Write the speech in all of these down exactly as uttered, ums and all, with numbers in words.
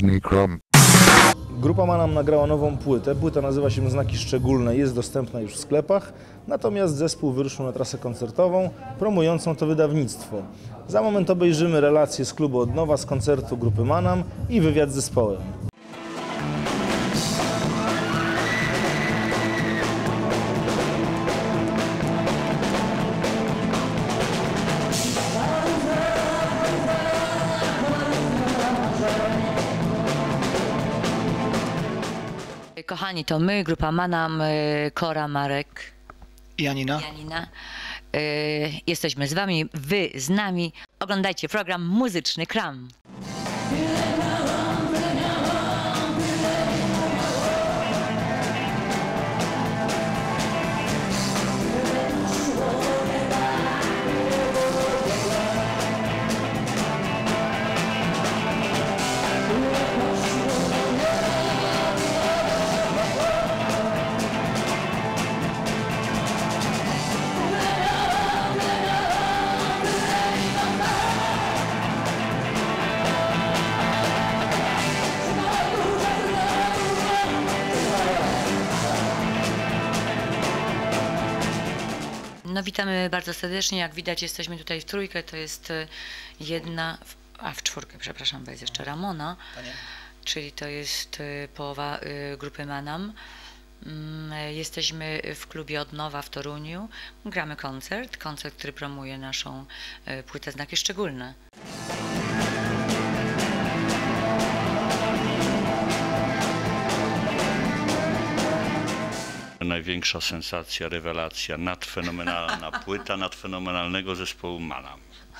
Muzyczny Kram. Grupa Manam nagrała nową płytę. Płyta nazywa się Znaki Szczególne, jest dostępna już w sklepach. Natomiast zespół wyruszył na trasę koncertową, promującą to wydawnictwo. Za moment obejrzymy relacje z klubu od nowa, z koncertu grupy Manam i wywiad z zespołem. Kochani, to my, grupa Manam, Kora, Marek i Janina. Janina. Jesteśmy z wami, wy z nami. Oglądajcie program Muzyczny Kram. No witamy bardzo serdecznie, jak widać jesteśmy tutaj w trójkę, to jest jedna, a w czwórkę, przepraszam, bo jest jeszcze Ramona, Panie. Czyli to jest połowa grupy Manam. Jesteśmy w klubie Od Nowa w Toruniu, gramy koncert, koncert, który promuje naszą płytę Znaki Szczególne. Największa sensacja, rewelacja, nadfenomenalna płyta nadfenomenalnego zespołu Manam.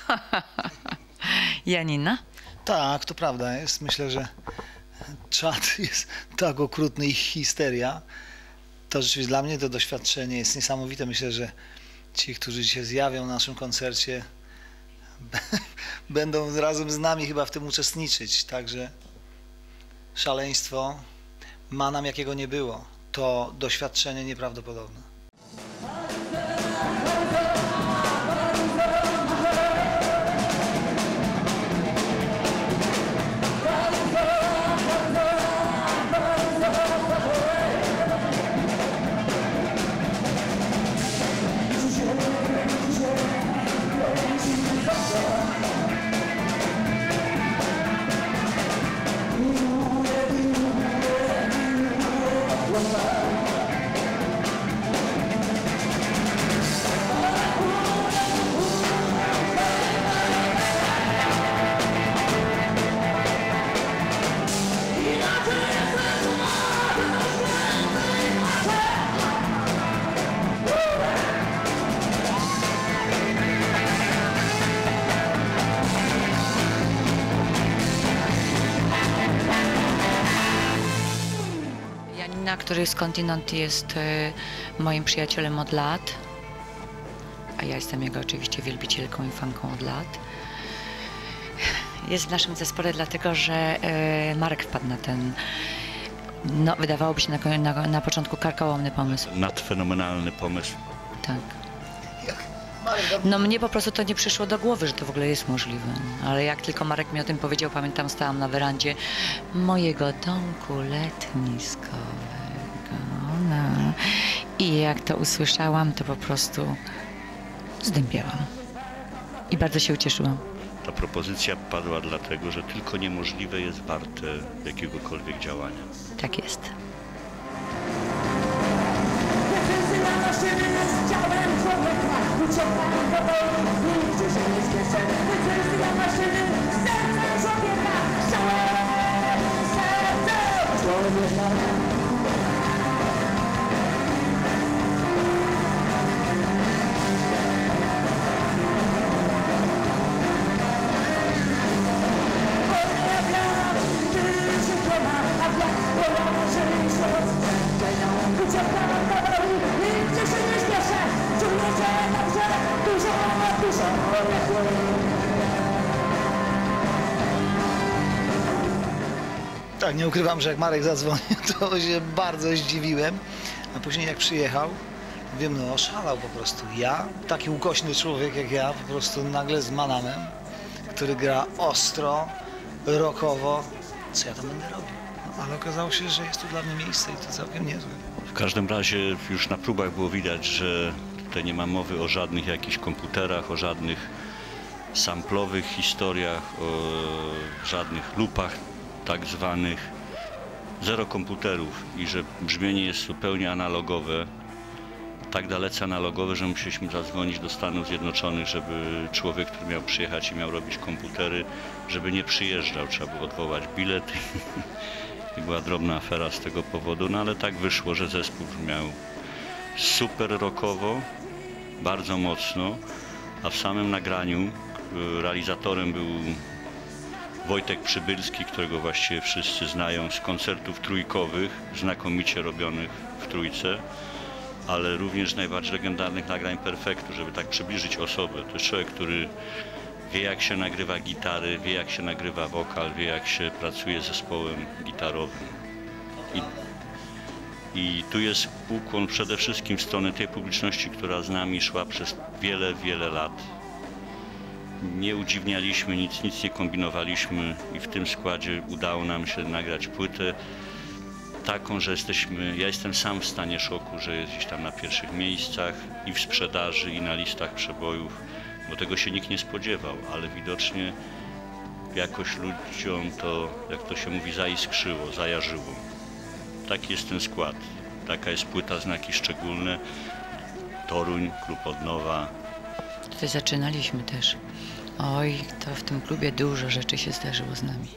Janina? Tak, to prawda jest. Myślę, że czat jest tak okrutny i histeria. To rzeczywiście dla mnie to doświadczenie jest niesamowite. Myślę, że ci, którzy się zjawią na naszym koncercie, będą razem z nami chyba w tym uczestniczyć. Także szaleństwo Manam, jakiego nie było. To doświadczenie nieprawdopodobne. Który skądinąd jest moim przyjacielem od lat, a ja jestem jego oczywiście wielbicielką i fanką od lat. Jest w naszym zespole dlatego, że Marek wpadł na ten, no wydawałoby się na, na, na początku karkołomny pomysł. Nadfenomenalny pomysł. Tak. No mnie po prostu to nie przyszło do głowy, że to w ogóle jest możliwe. Ale jak tylko Marek mi o tym powiedział, pamiętam, stałam na werandzie mojego domku letniskowego. No. I jak to usłyszałam, to po prostu zdębiałam. I bardzo się ucieszyłam. Ta propozycja padła dlatego, że tylko niemożliwe jest warte jakiegokolwiek działania. Tak jest. Tak, nie ukrywam, że jak Marek zadzwonił, to się bardzo zdziwiłem, a później jak przyjechał, wiem, no oszalał po prostu. Ja, taki ukośny człowiek jak ja, po prostu nagle z Manamem, który gra ostro, rockowo, co ja tam będę robił. No, ale okazało się, że jest tu dla mnie miejsce i to całkiem niezłe. W każdym razie już na próbach było widać, że tutaj nie ma mowy o żadnych jakichś komputerach, o żadnych samplowych historiach, o żadnych lupach tak zwanych. Zero komputerów i że brzmienie jest zupełnie analogowe, tak dalece analogowe, że musieliśmy zadzwonić do Stanów Zjednoczonych, żeby człowiek, który miał przyjechać i miał robić komputery, żeby nie przyjeżdżał, trzeba było odwołać bilet i była drobna afera z tego powodu, no ale tak wyszło, że zespół brzmiał super rockowo, bardzo mocno, a w samym nagraniu realizatorem był Wojtek Przybylski, którego właściwie wszyscy znają z koncertów trójkowych, znakomicie robionych w trójce, ale również najbardziej legendarnych nagrań Perfektu, żeby tak przybliżyć osobę. To jest człowiek, który wie, jak się nagrywa gitary, wie, jak się nagrywa wokal, wie, jak się pracuje z zespołem gitarowym. I, i tu jest ukłon przede wszystkim w stronę tej publiczności, która z nami szła przez wiele, wiele lat. Nie udziwnialiśmy nic, nic nie kombinowaliśmy i w tym składzie udało nam się nagrać płytę taką, że jesteśmy, ja jestem sam w stanie szoku, że jest gdzieś tam na pierwszych miejscach i w sprzedaży, i na listach przebojów, bo tego się nikt nie spodziewał, ale widocznie jakoś ludziom to, jak to się mówi, zaiskrzyło, zajarzyło. Taki jest ten skład, taka jest płyta Znaki Szczególne, Toruń, Klub Odnowa. Tutaj zaczynaliśmy też. Oj, to w tym klubie dużo rzeczy się zdarzyło z nami.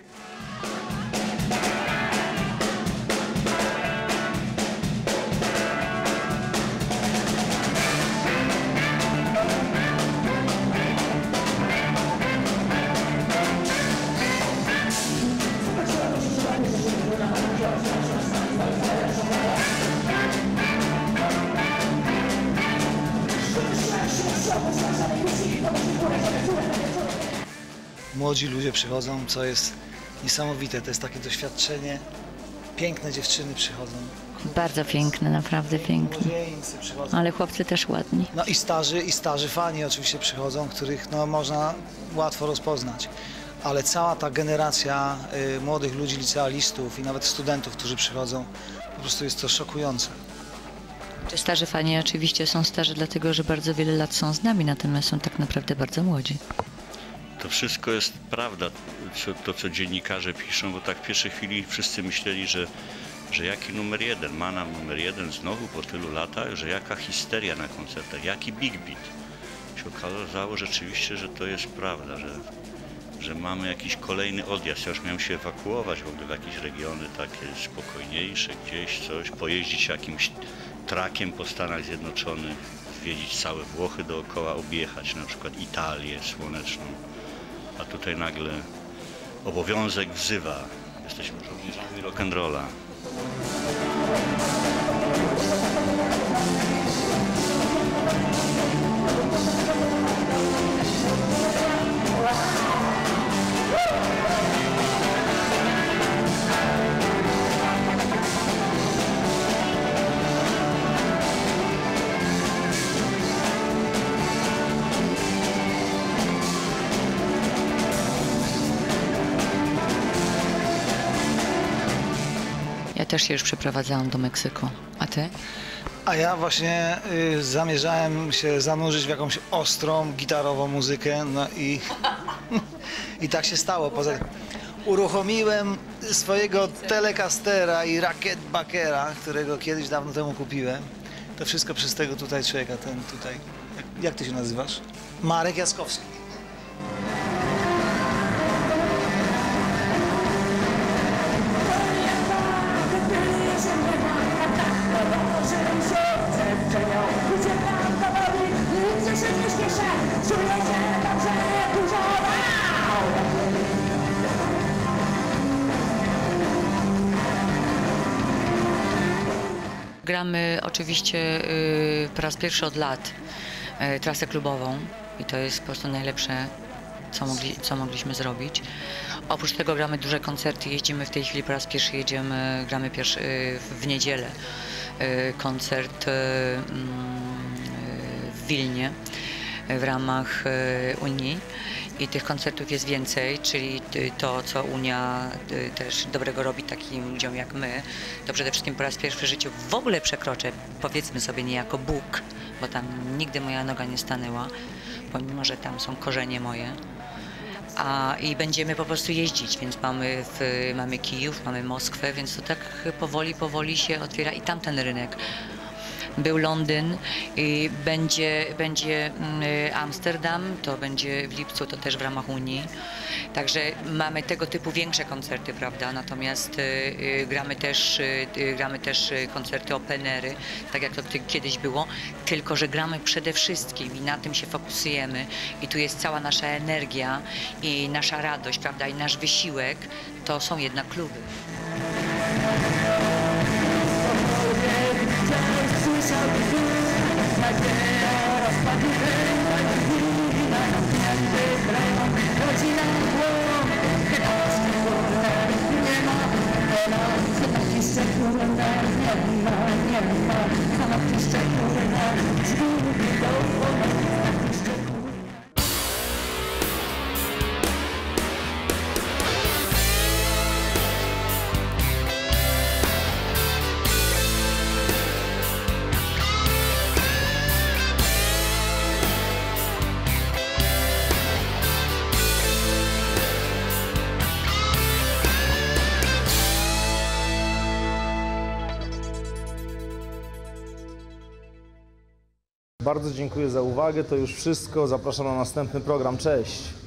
Młodzi ludzie przychodzą, co jest niesamowite. To jest takie doświadczenie. Piękne dziewczyny przychodzą. Bardzo piękne, naprawdę piękne. Młodzieńcy przychodzą. Ale chłopcy też ładni. No i starzy, i starzy fani oczywiście przychodzą, których no, można łatwo rozpoznać. Ale cała ta generacja y, młodych ludzi, licealistów i nawet studentów, którzy przychodzą, po prostu jest to szokujące. Czy starzy fani oczywiście są starzy dlatego, że bardzo wiele lat są z nami, natomiast są tak naprawdę bardzo młodzi. To wszystko jest prawda, co, to co dziennikarze piszą, bo tak w pierwszej chwili wszyscy myśleli, że, że jaki numer jeden, ma nam numer jeden znowu po tylu latach, że jaka histeria na koncertach, jaki big beat. Się okazało rzeczywiście, że to jest prawda, że, że mamy jakiś kolejny odjazd. Ja już miałem się ewakuować w ogóle w jakieś regiony takie spokojniejsze, gdzieś coś, pojeździć jakimś trakiem po Stanach Zjednoczonych, zwiedzić całe Włochy dookoła, objechać na przykład Italię słoneczną. A tutaj nagle obowiązek wzywa. Jesteśmy żołnierzami rock'n'rolla. Ja też się już przeprowadzałam do Meksyku. A ty? A ja właśnie y, zamierzałem się zanurzyć w jakąś ostrą, gitarową muzykę, no i, i tak się stało. Poza tym uruchomiłem swojego Telecastera i Racquetbackera, którego kiedyś dawno temu kupiłem. To wszystko przez tego tutaj człowieka, ten tutaj. Jak, jak ty się nazywasz? Marek Jaskowski. Gramy oczywiście y, po raz pierwszy od lat y, trasę klubową i to jest po prostu najlepsze, co, mogli, co mogliśmy zrobić. Oprócz tego gramy duże koncerty, jeździmy w tej chwili po raz pierwszy, jedziemy, gramy pierwszy, y, w niedzielę y, koncert y, y, w Wilnie. w ramach e, Unii i tych koncertów jest więcej, czyli to, co Unia e, też dobrego robi takim ludziom jak my, to przede wszystkim po raz pierwszy w życiu w ogóle przekroczę, powiedzmy sobie niejako Bóg, bo tam nigdy moja noga nie stanęła, pomimo że tam są korzenie moje. A, I będziemy po prostu jeździć, więc mamy, w, mamy Kijów, mamy Moskwę, więc to tak powoli, powoli się otwiera i tamten rynek. Był Londyn i będzie, będzie Amsterdam, to będzie w lipcu, to też w ramach Unii. Także mamy tego typu większe koncerty, prawda? Natomiast y, y, gramy też, y, gramy też koncerty openery, tak jak to kiedyś było, tylko że gramy przede wszystkim i na tym się fokusujemy. I tu jest cała nasza energia i nasza radość, prawda? I nasz wysiłek, to są jednak kluby. Bardzo dziękuję za uwagę, to już wszystko. Zapraszam na następny program. Cześć!